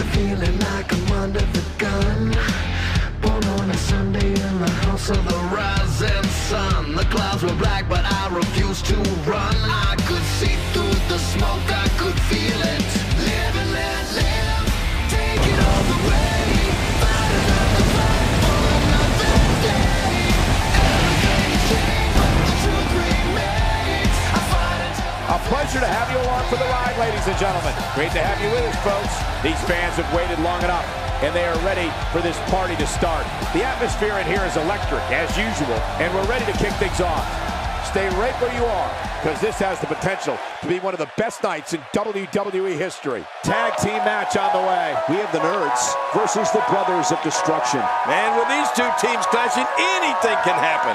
to feeling like I'm under the gun. Born on a Sunday in the house of the rising sun. The clouds were black, but I refused to run. I could see through the smoke, I could feel it. Live and let live, take it all the way. Fight another fight for another day. Everything's changed, but the truth remains. I fight until a pleasure to have you along for the ride, ladies and gentlemen. Great to have you with us, folks. These fans have waited long enough, and they are ready for this party to start. The atmosphere in here is electric, as usual, and we're ready to kick things off. Stay right where you are, because this has the potential to be one of the best nights in WWE history. Tag team match on the way. We have the Nerds versus the Brothers of Destruction. Man, with these two teams clashing, anything can happen.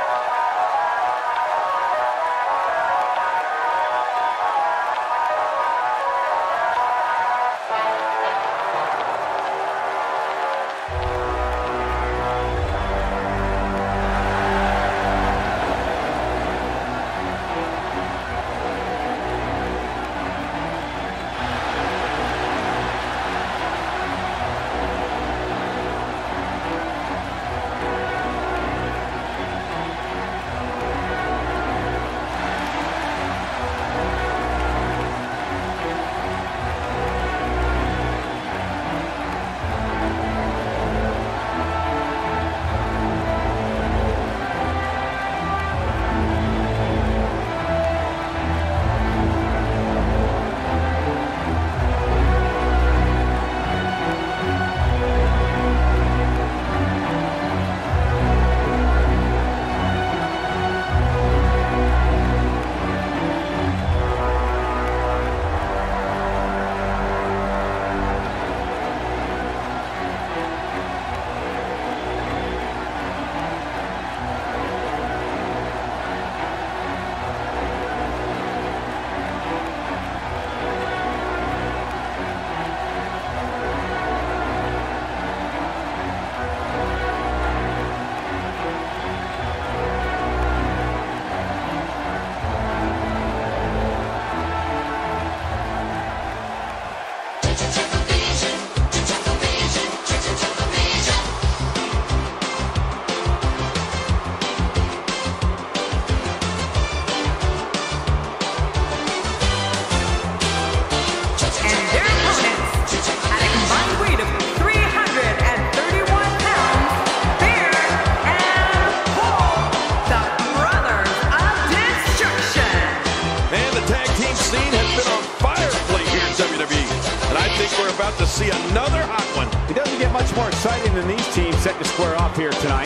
About to see another hot one. It doesn't get much more exciting than these teams set to square off here tonight.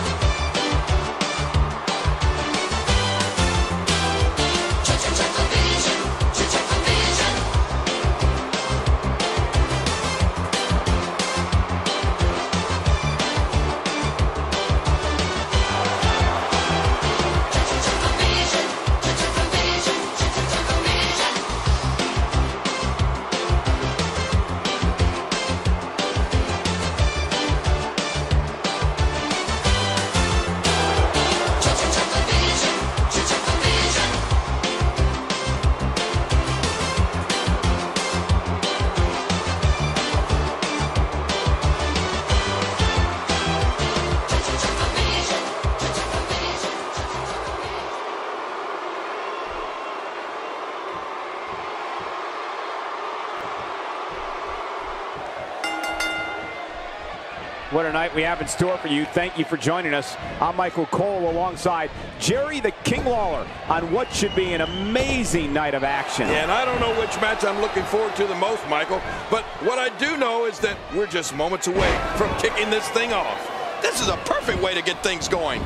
What a night we have in store for you. Thank you for joining us. I'm Michael Cole alongside Jerry the King Lawler on what should be an amazing night of action. Yeah, and I don't know which match I'm looking forward to the most, Michael, but what I do know is that we're just moments away from kicking this thing off. This is a perfect way to get things going.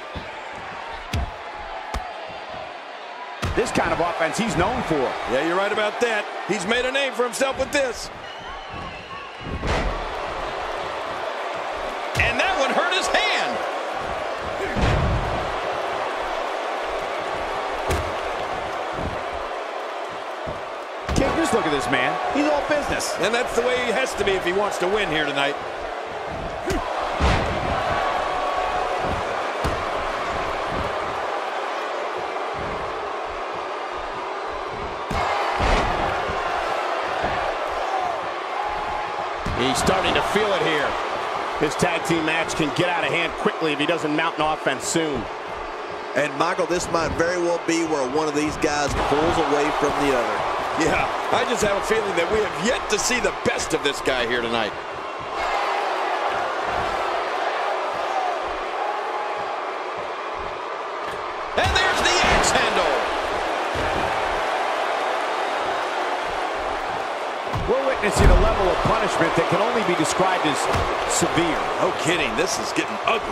This kind of offense he's known for. Yeah, you're right about that. He's made a name for himself with this. And that one hurt his hand. King, just look at this man. He's all business. And that's the way he has to be if he wants to win here tonight. He's starting to feel it here. This tag team match can get out of hand quickly if he doesn't mount an offense soon. And Michael, this might very well be where one of these guys pulls away from the other. Yeah, I just have a feeling that we have yet to see the best of this guy here tonight. And there's the axe handle. We're witnessing a level of punishment that can only be described as severe. No kidding, this is getting ugly.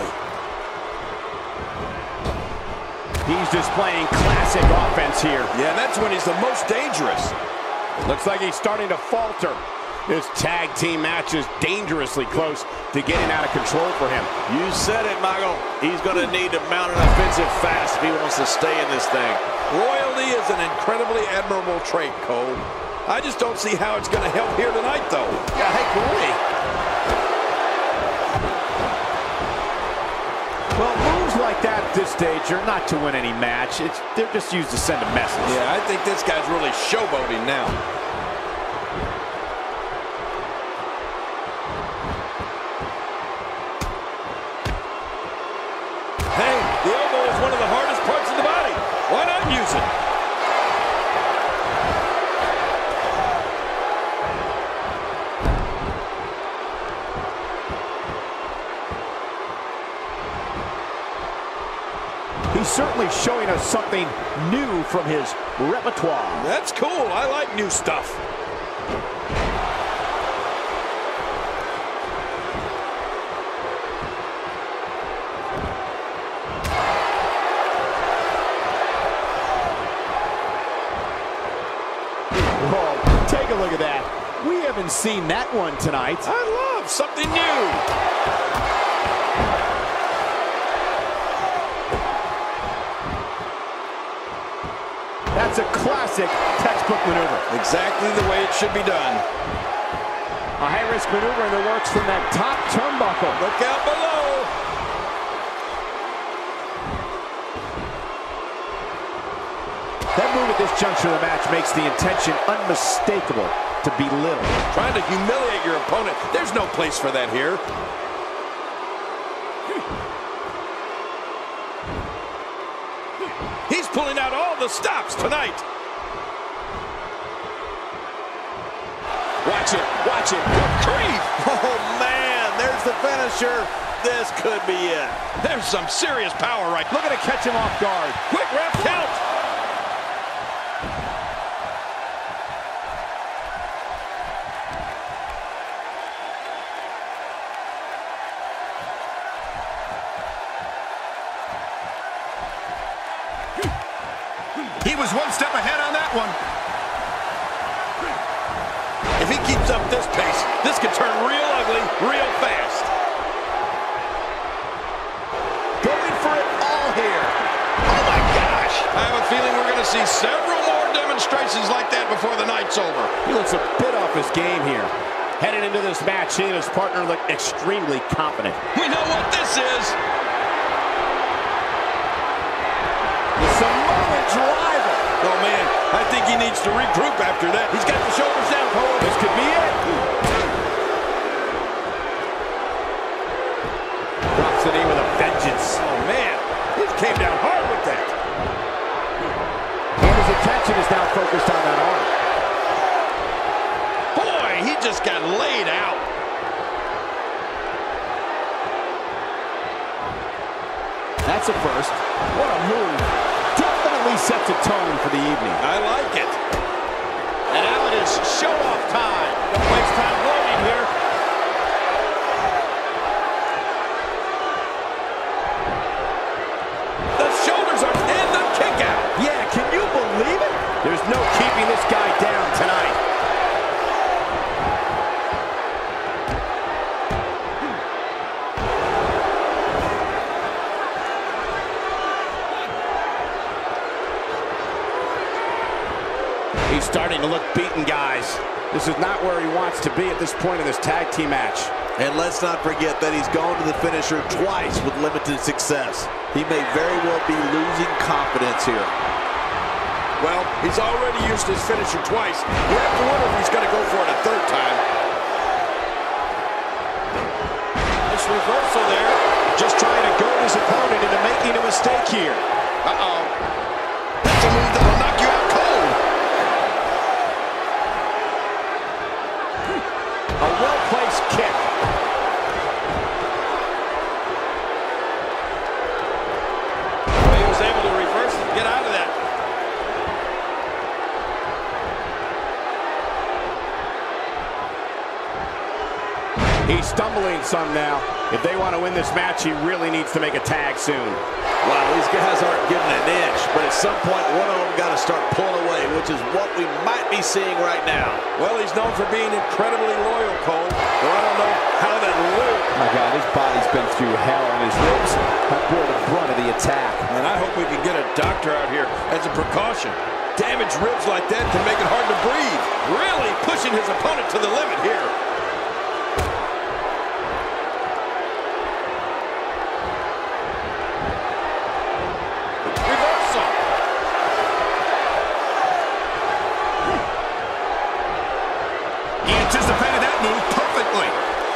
He's displaying classic offense here. Yeah, that's when he's the most dangerous. Looks like he's starting to falter. This tag team match is dangerously close to getting out of control for him. You said it, Michael. He's going to need to mount an offensive fast if he wants to stay in this thing. Loyalty is an incredibly admirable trait, Cole. I just don't see how it's going to help here tonight, though. Yeah, I agree. Well, moves like that at this stage are not to win any match. They're just used to send a message. Yeah, I think this guy's really showboating now. Hey, the elbow is one of the hardest parts of the body. Why not use it? He's certainly showing us something new from his repertoire. That's cool. I like new stuff. Whoa, take a look at that. We haven't seen that one tonight. I love something new. That's a classic textbook maneuver. Exactly the way it should be done. A high-risk maneuver in the works from that top turnbuckle. Look out below. That move at this juncture of the match makes the intention unmistakable to belittle. Trying to humiliate your opponent. There's no place for that here. He's pulling out all the stops tonight. Watch it, watch it. Good grief. Oh, man, there's the finisher. This could be it. There's some serious power right. Looking to catch him off guard. Quick ref count. He was one step ahead on that one. If he keeps up this pace, this could turn real ugly real fast. Going for it all here. Oh my gosh! I have a feeling we're going to see several more demonstrations like that before the night's over. He looks a bit off his game here. Headed into this match, he and his partner look extremely confident. We know what this is. The Samoan driver. Oh man, I think he needs to regroup after that. He's got the shoulders down, Cole. This could be it. Drops the knee with a vengeance. Oh man, he came down hard with that. And his attention is now focused on that arm. Boy, he just got laid out. That's a first. What a move. Definitely sets a tone for the evening. I like it. And now it is show-off time. Don't waste time waiting here. The shoulders are in the kick out. Yeah, can you believe it? There's no keeping this guy down tonight. He's starting to look beaten, guys. This is not where he wants to be at this point in this tag team match. And let's not forget that he's gone to the finisher twice with limited success. He may very well be losing confidence here. Well, he's already used his finisher twice. We have to wonder if he's going to go for it a third time. reversal there. Just trying to goad his opponent into making a mistake here. Uh-oh. That's a move that'll knock you out cold. A well-placed kick. He was able to reverse it and get out of that. He's stumbling some now. If they want to win this match, he really needs to make a tag soon. Wow, these guys aren't giving an inch, but at some point, one of them got to start pulling away, which is what we might be seeing right now. Well, he's known for being incredibly loyal, Cole. Though I don't know how that will. My God, his body's been through hell, and his ribs have bore the brunt of the attack. And I hope we can get a doctor out here as a precaution. Damaged ribs like that can make it hard to breathe. Really pushing his opponent to the limit here. Anticipated that move perfectly.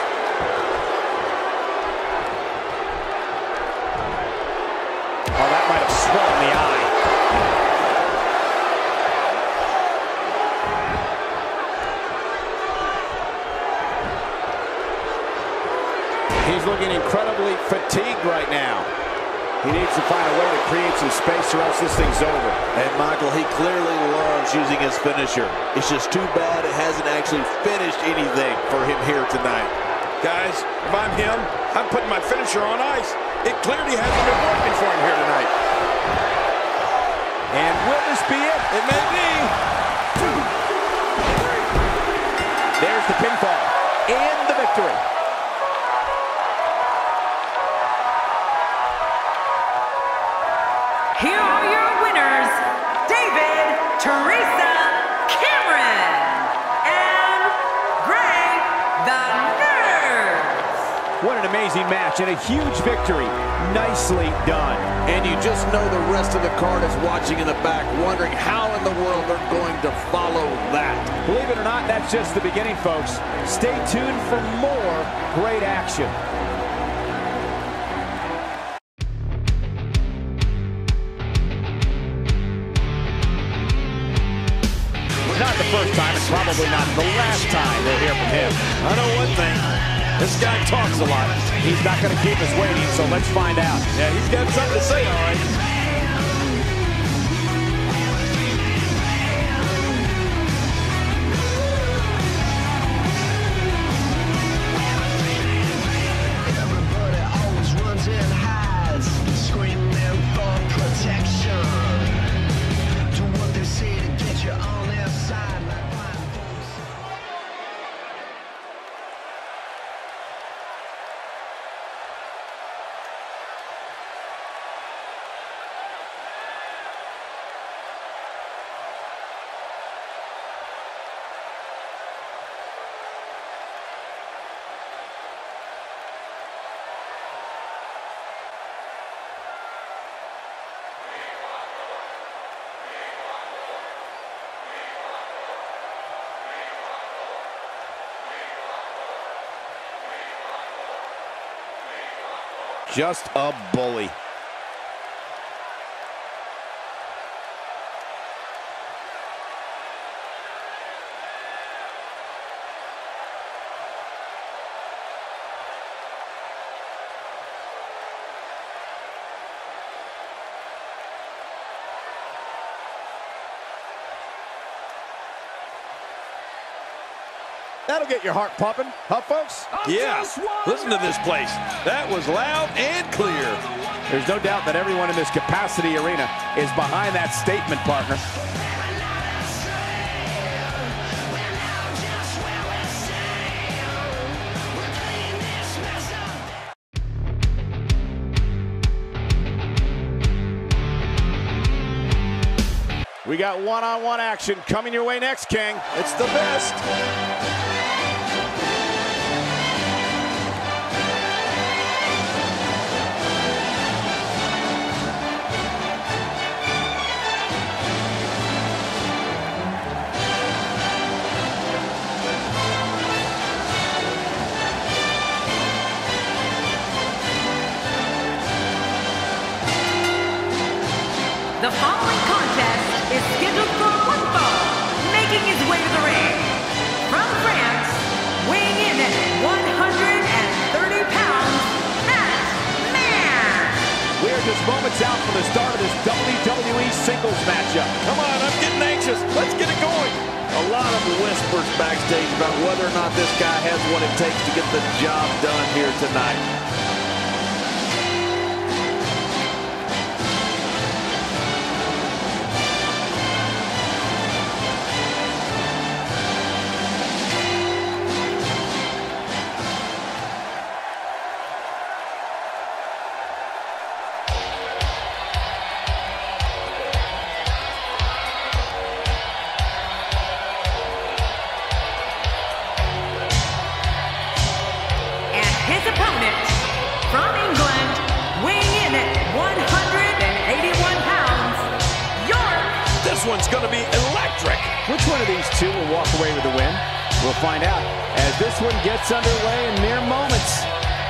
Oh, that might have swollen the eye. He's looking incredibly fatigued right now. He needs to find a way to create some space or else this thing's over. And Michael, he clearly loves using his finisher. It's just too bad it hasn't actually finished anything for him here tonight. Guys, if I'm him, I'm putting my finisher on ice. It clearly hasn't been working for him here tonight. And will this be it? It may be. There's the pinfall and the victory. Here are your winners, David, Teresa, Cameron, and Greg the Nerds. What an amazing match and a huge victory. Nicely done. And you just know the rest of the card is watching in the back, wondering how in the world they're going to follow that. Believe it or not, that's just the beginning, folks. Stay tuned for more great action. Not the first time, and probably not the last time we'll hear from him. I know one thing. This guy talks a lot. He's not going to keep us waiting, so let's find out. Yeah, he's got something to say, all right. Everybody always runs and hides, screaming for protection. Do what they say to get you on their side, like blind folks. Just a bully. That'll get your heart pumping, huh, folks? Yeah, listen to this place. That was loud and clear. There's no doubt that everyone in this capacity arena is behind that statement, partner. We got one-on-one action coming your way next, King. It's the best. out for the start of this WWE singles matchup. Come on, I'm getting anxious. Let's get it going. A lot of whispers backstage about whether or not this guy has what it takes to get the job done here tonight. His opponent, from England, weighing in at 181 pounds, York. This one's going to be electric. Which one of these two will walk away with the win? We'll find out as this one gets underway in mere moments.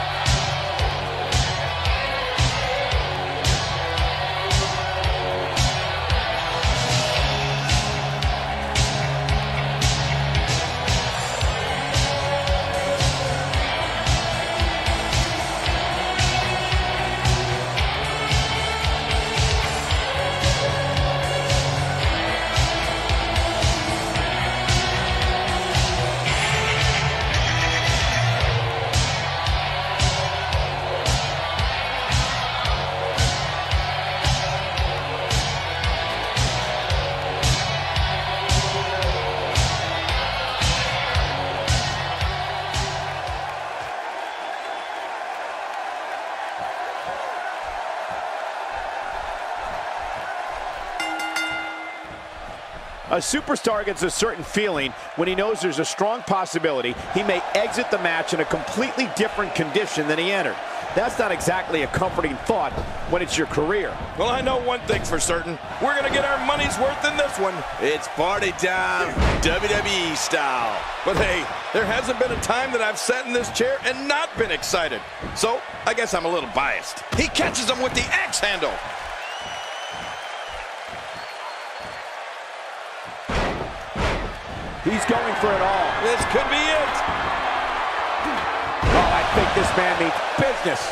A superstar gets a certain feeling when he knows there's a strong possibility he may exit the match in a completely different condition than he entered. That's not exactly a comforting thought when it's your career. Well, I know one thing for certain. We're going to get our money's worth in this one. It's party time, WWE style. But hey, there hasn't been a time that I've sat in this chair and not been excited. So, I guess I'm a little biased. He catches him with the axe handle. He's going for it all. This could be it. Oh, I think this man means business.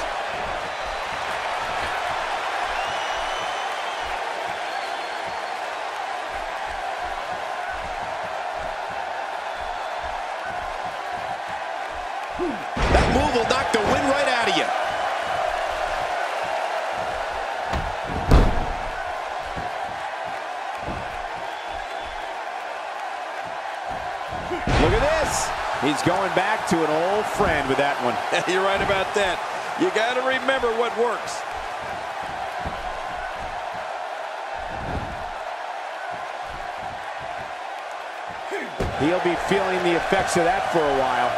That move will knock the wind right out of you. Look at this. He's going back to an old friend with that one. You're right about that. You got to remember what works. He'll be feeling the effects of that for a while.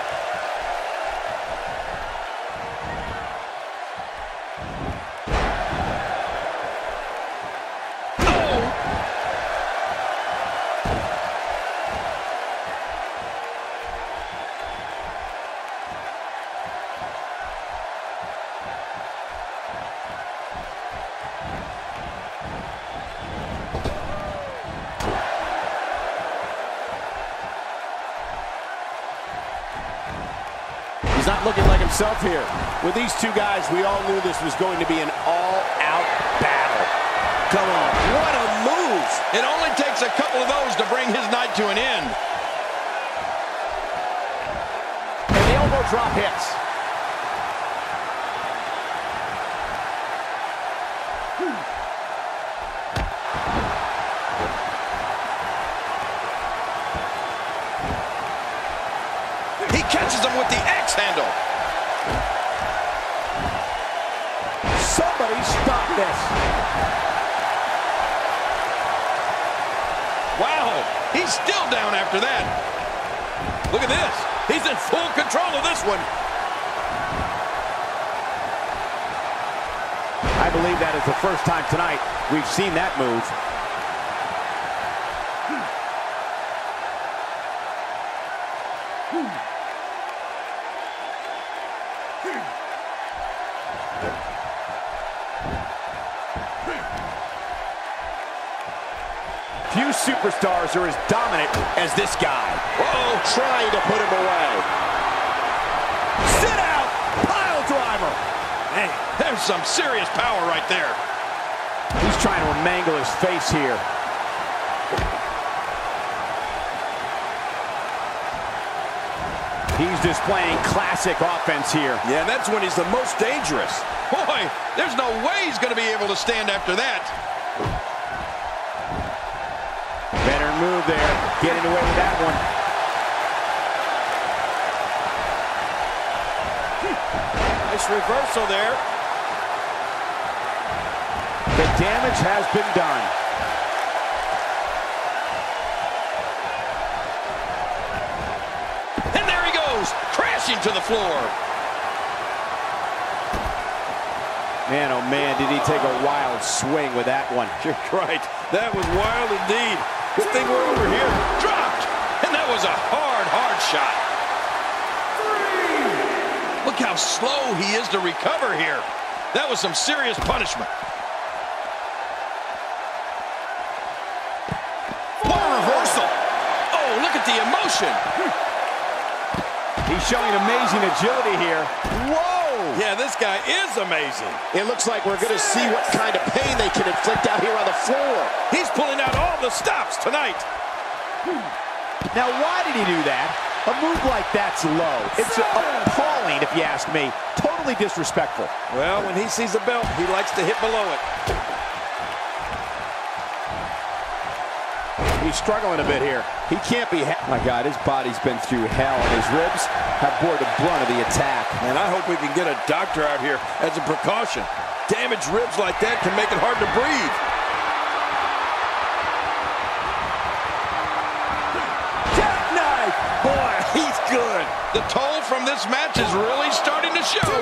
He's not looking like himself here. With these two guys, we all knew this was going to be an all-out battle. Come on, what a move! It only takes a couple of those to bring his night to an end. And the elbow drop hits. He catches him with the axe handle. Somebody stop this. Wow, he's still down after that. Look at this. He's in full control of this one. I believe that is the first time tonight we've seen that move. Few superstars are as dominant as this guy. Uh-oh, trying to put him away. Sit out! Pile driver! Hey, there's some serious power right there. He's trying to mangle his face here. He's displaying classic offense here. Yeah, and that's when he's the most dangerous. Boy, there's no way he's going to be able to stand after that. Better move there. Getting away with that one. Nice reversal there. The damage has been done. And there he goes, crashing to the floor. Man, oh man, did he take a wild swing with that one. You're right. That was wild indeed. Good thing we're over here. Dropped. And that was a hard, hard shot. Look how slow he is to recover here. That was some serious punishment. What a reversal. Oh, look at the emotion. He's showing amazing agility here. Whoa! Yeah, this guy is amazing. It looks like we're going to see what kind of pain they can inflict out here on the floor. He's pulling out all the stops tonight. Now, why did he do that? A move like that's low. It's appalling, if you ask me. Totally disrespectful. Well, when he sees the belt, he likes to hit below it. He's struggling a bit here. He can't be... My God, his body's been through hell, and his ribs have bore the brunt of the attack. And I hope we can get a doctor out here as a precaution. Damaged ribs like that can make it hard to breathe. Jackknife! Boy, he's good. The toll from this match is really starting to show.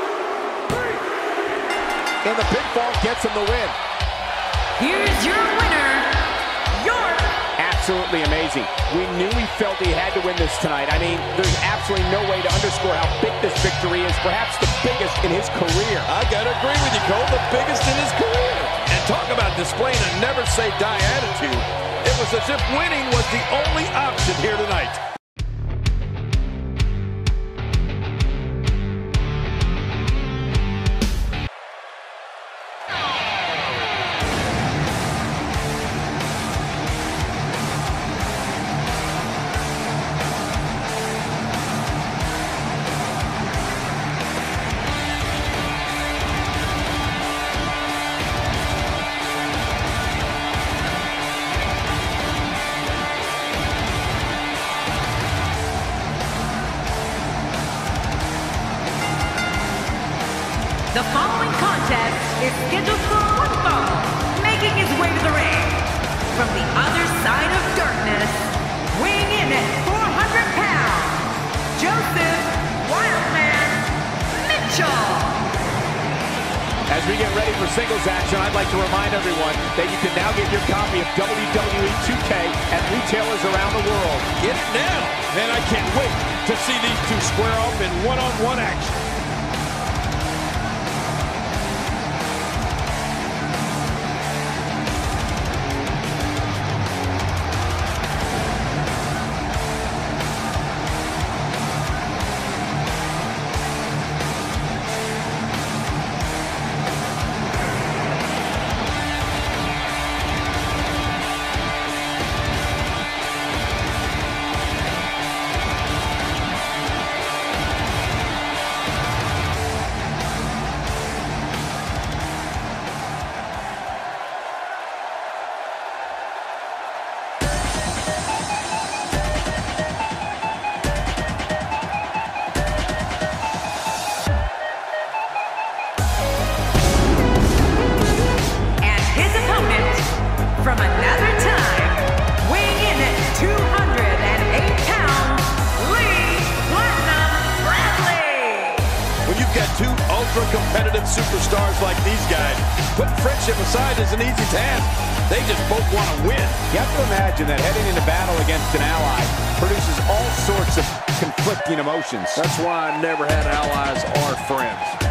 And the pinfall gets him the win. Here's your winner, Absolutely amazing. We knew he felt he had to win this tonight. I mean, there's absolutely no way to underscore how big this victory is. Perhaps the biggest in his career. I gotta agree with you, Cole. The biggest in his career. And talk about displaying a never-say-die attitude. It was as if winning was the only option here tonight. The following contest is scheduled for one fall, making his way to the ring. From the other side of darkness, weighing in at 400 pounds, Joseph Wildman Mitchell. As we get ready for singles action, I'd like to remind everyone that you can now get your copy of WWE 2K at retailers around the world. Get it now. And I can't wait to see these two square off in one-on-one action. From another time, weighing in at 208 pounds, Lee Platinum Bradley. When you've got two ultra-competitive superstars like these guys, putting friendship aside is an easy task. They just both want to win. You have to imagine that heading into battle against an ally produces all sorts of conflicting emotions. That's why I never had allies or friends.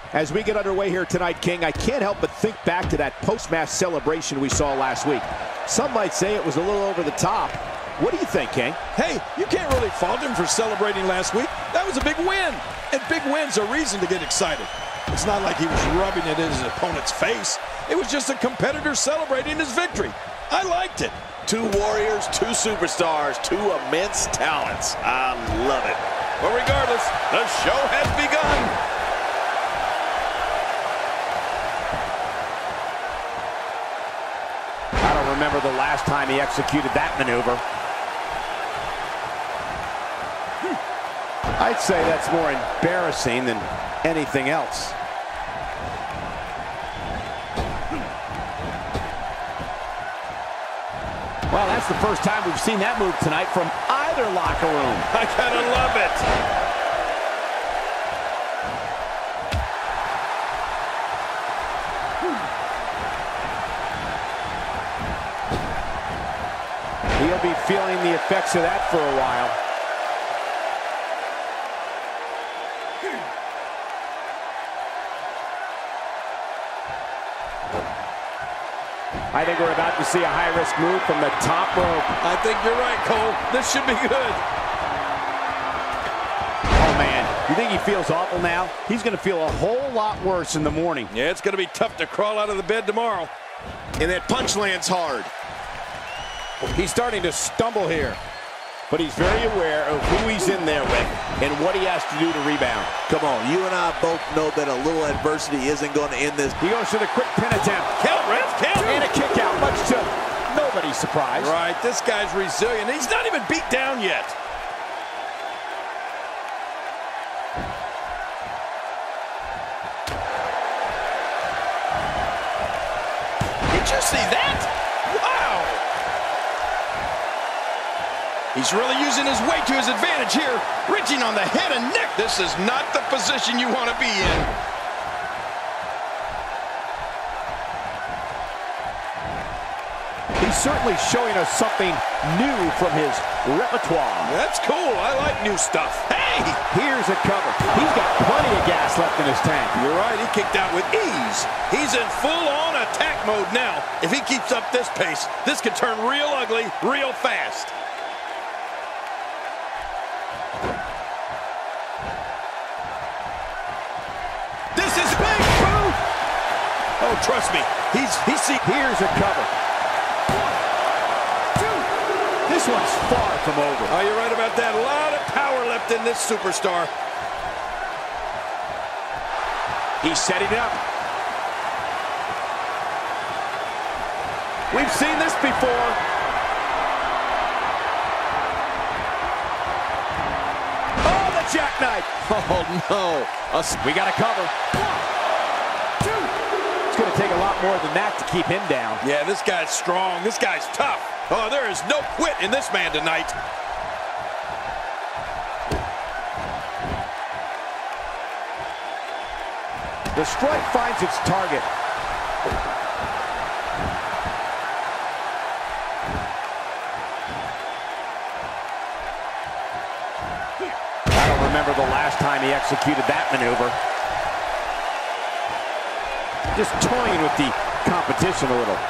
As we get underway here tonight, King, I can't help but think back to that post-match celebration we saw last week. Some might say it was a little over the top. What do you think, King? Hey, you can't really fault him for celebrating last week. That was a big win, and big wins are reason to get excited. It's not like he was rubbing it in his opponent's face. It was just a competitor celebrating his victory. I liked it. Two warriors, two superstars, two immense talents. I love it. But regardless, the show has begun. I don't remember the last time he executed that maneuver. I'd say that's more embarrassing than anything else. Well, that's the first time we've seen that move tonight from either locker room. I gotta love it. He'll be feeling the effects of that for a while. I think we're about to see a high-risk move from the top rope. I think you're right, Cole. This should be good. Oh, man. You think he feels awful now? He's going to feel a whole lot worse in the morning. Yeah, it's going to be tough to crawl out of the bed tomorrow. And that punch lands hard. He's starting to stumble here, but he's very aware of who he's in there with and what he has to do to rebound. Come on, you and I both know that a little adversity isn't going to end this. He goes for the quick pin attempt. Count, ref, count. And a kick out, much to nobody's surprise. Right, this guy's resilient. He's not even beat down yet. Did you see that? Wow! He's really using his weight to his advantage here, reaching on the head and neck. This is not the position you want to be in. He's certainly showing us something new from his repertoire. That's cool. I like new stuff. Hey! Here's a cover. He's got plenty of gas left in his tank. You're right. He kicked out with ease. He's in full-on attack mode now. If he keeps up this pace, this could turn real ugly real fast. This is big. Boom! Oh, trust me. Here's a cover. This one's far from over. Oh, you're right about that. A lot of power left in this superstar. He's setting it up. We've seen this before. Oh, the jackknife. Oh, no. We got a cover. 1, 2. It's going to take a lot more than that to keep him down. Yeah, this guy's strong. This guy's tough. Oh, there is no quit in this man tonight. The strike finds its target. I don't remember the last time he executed that maneuver. Just toying with the competition a little.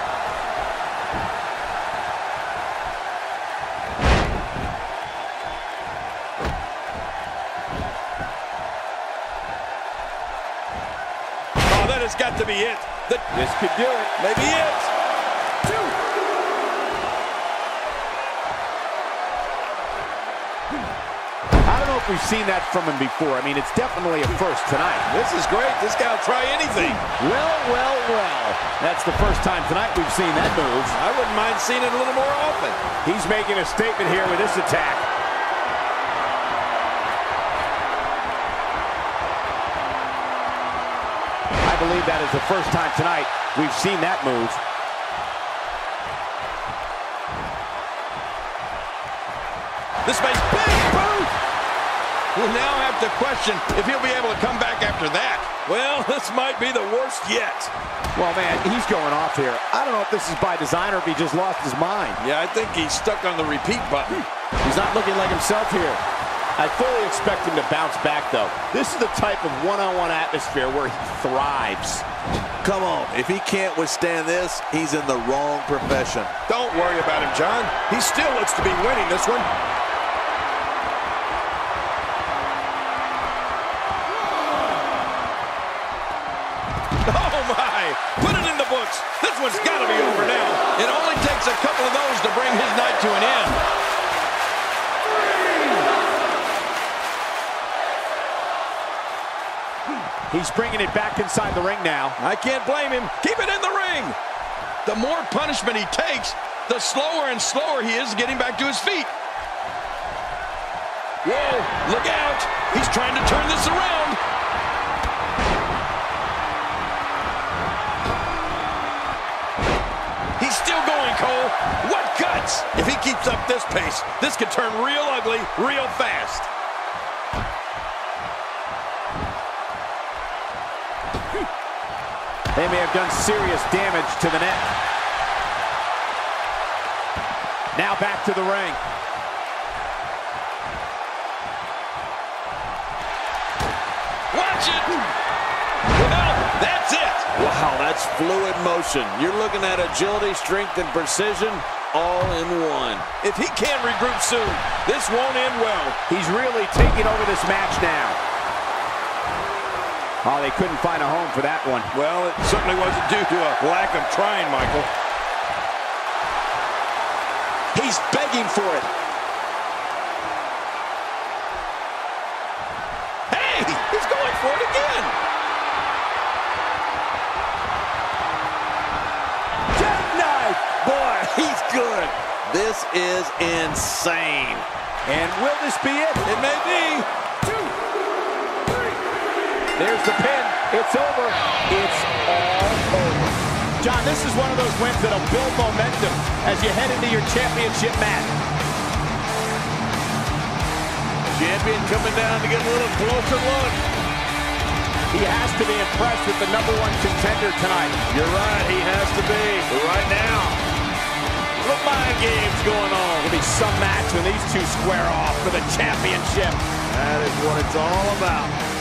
Has got to be it. This could do it. Maybe it. 2. I don't know if we've seen that from him before. I mean, it's definitely a first tonight. This is great. This guy will try anything. Well, well, well. That's the first time tonight we've seen that move. I wouldn't mind seeing it a little more often. He's making a statement here with this attack. I believe that is the first time tonight we've seen that move. This makes big boom. We'll now have to question if he'll be able to come back after that. Well, this might be the worst yet. Well, man, he's going off here. I don't know if this is by design or if he just lost his mind. Yeah, I think he's stuck on the repeat button. He's not looking like himself here. I fully expect him to bounce back, though. This is the type of one-on-one atmosphere where he thrives. Come on, if he can't withstand this, he's in the wrong profession. Don't worry about him, John. He still looks to be winning this one. Oh, my. Put it in the books. This one's got to be over now. It only takes a couple of those to bring his night to an end. He's bringing it back inside the ring now. I can't blame him. Keep it in the ring. The more punishment he takes, the slower and slower he is getting back to his feet. Whoa, look out. He's trying to turn this around. He's still going, Cole. What guts. If he keeps up this pace, this could turn real ugly real fast. They may have done serious damage to the neck. Now back to the ring. Watch it! Well, that's it! Wow, that's fluid motion. You're looking at agility, strength, and precision all in one. If he can't regroup soon, this won't end well. He's really taking over this match now. Oh, they couldn't find a home for that one. Well, it certainly wasn't due to a lack of trying, Michael. He's begging for it. Hey, he's going for it again. Jackknife! Boy, he's good. This is insane. And will this be it? It may be. There's the pin. It's over. It's all over. John, this is one of those wins that'll build momentum as you head into your championship match. Champion coming down to get a little closer look. He has to be impressed with the #1 contender tonight. You're right, he has to be. But right now, the mind game's going on. It'll be some match when these two square off for the championship. That is what it's all about.